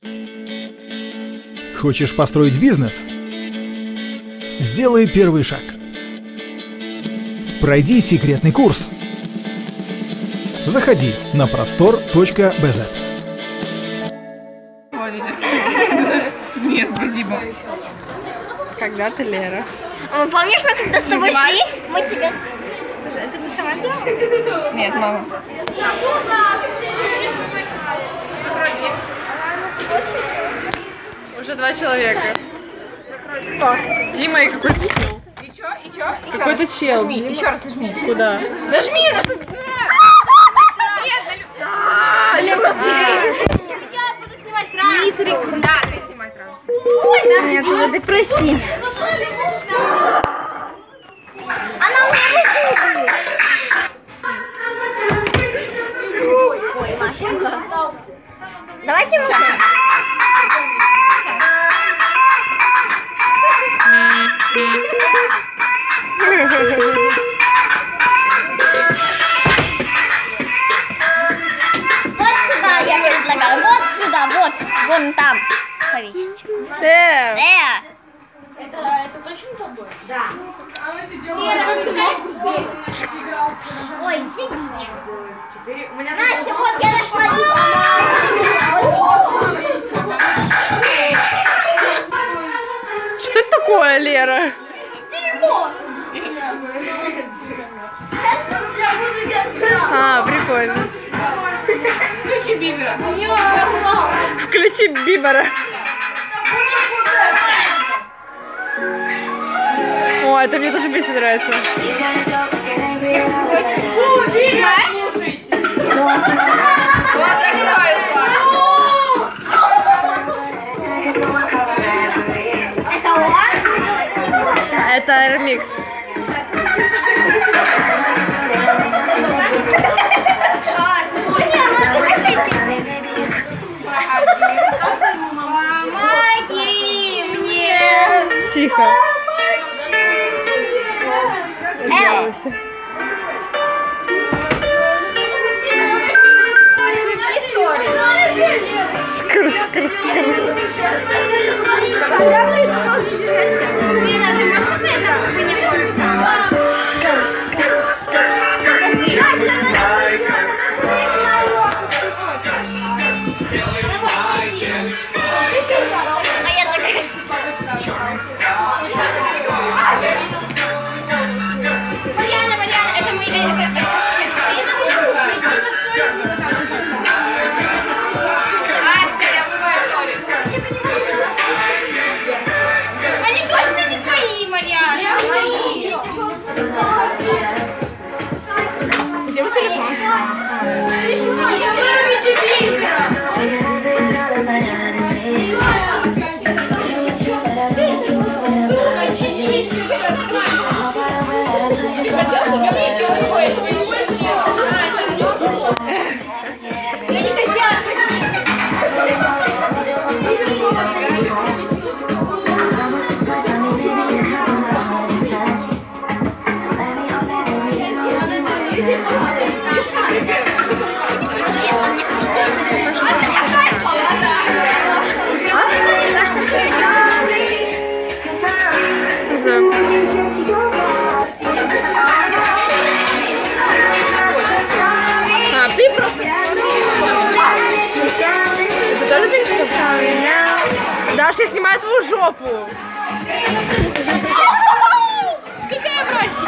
Хочешь построить бизнес? Сделай первый шаг. Пройди секретный курс. Заходи на prostor.bz. Нет, спасибо. Когда-то Лера. Помнишь, мы когда с тобой шли? Мы тебя... Это ты сама делала? Нет, мама. Уже 2 человека. Кто? Дима и какой-то чел. И чё? Какой-то чел. Нажми, Дима. еще раз нажми. Куда? Нажми, Я буду снимать транс. Да, ты снимай транс. Нет, Влада, прости. Она мне выходит. Ой, Машенька. Давайте мы... Вот сюда я предлагаю. Вот сюда, вот. Вон там. Повесить. Это точно тобой? Да. Ой, иди. Настя, вот я нашла. Что это такое, Лера? Дерьмо. А, прикольно. Включи Бибера. Включи Бибера. О, это мне тоже песня нравится. Вот закрой. Это он? Это ремикс. Помоги мне. Тихо. Включи сори. Скр. Когда вы это можете держать? Лена, ты можешь поставить так, чтобы не было? А я такая... Марьяна, это мы... Они точно не твои, Марьяна. Мои. Где мой телефон? Хотел, чтобы я включила его, я тебе не включила. Я не хотела. А, ты просто это тоже песня? Даша, я снимаю твою жопу. Какая мразь?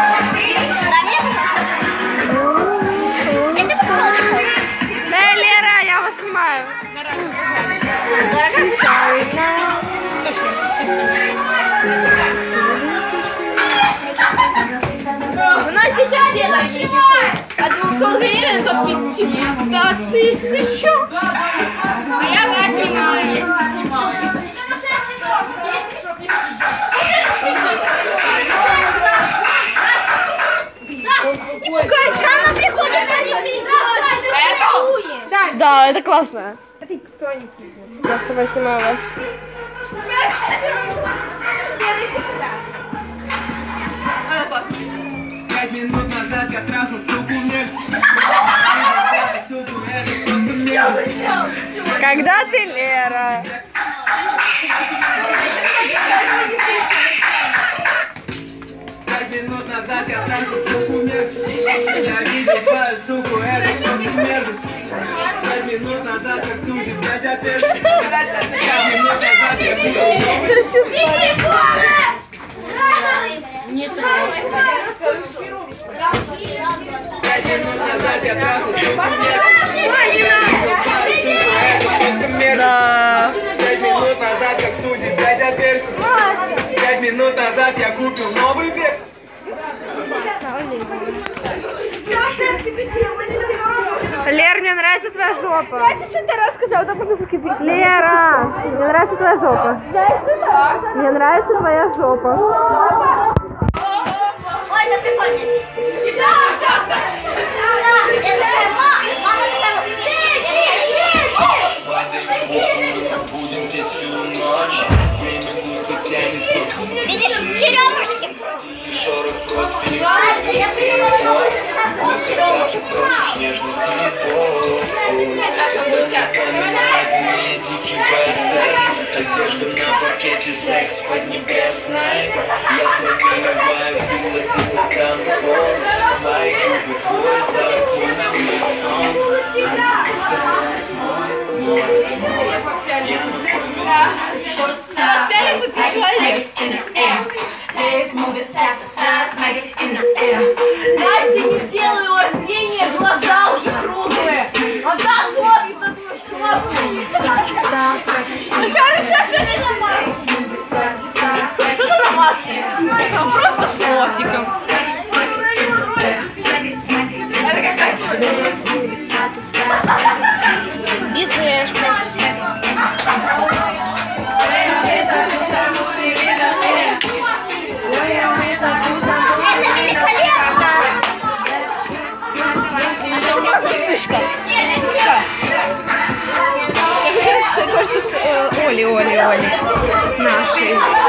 Лера, я вас снимаю. У нас сейчас все дорогие телефоны. От 200 гривен до 500 тысяч. А я вас снимаю. Катя, она приходит, она не придет. Да, это классно. Я с собой снимаю вас. Пять минут назад я трахал суку вниз. Когда ты, Лера? Минут назад я тратил суку мерзость. Я видел твою суку, это просто мерзость. 5 минут назад как сузит, блядь, ответственность. 5 минут назад я видел. Не трожь. 5 минут назад я тратил суку мерзость. Да. 5 минут назад как сузит, блядь, ответственность. 5 минут назад я купил новый век. Лера, мне нравится твоя жопа. Ты что-то рассказал, да потом скипит. Лера, мне нравится твоя жопа. Знаешь, что так? Мне нравится твоя жопа. Ой, это прикольно. Будем здесь всю ночь. Время густо тянется. Видишь, черемушки. Я придумала черемушек. Одежда на пакете, секс поднебесной. Я пробиваю, пригласил на танцпол. Мои губы твой застой на мой сон. Распялится ты человек. Настя, не делай у Арсения глаза уже круглые. Он так смотрит на твою шапку. Что ты намазываешь? Это просто с носиком. Это какая Это великолепно. вспышка. Я хочу кое-что с Оли нашей.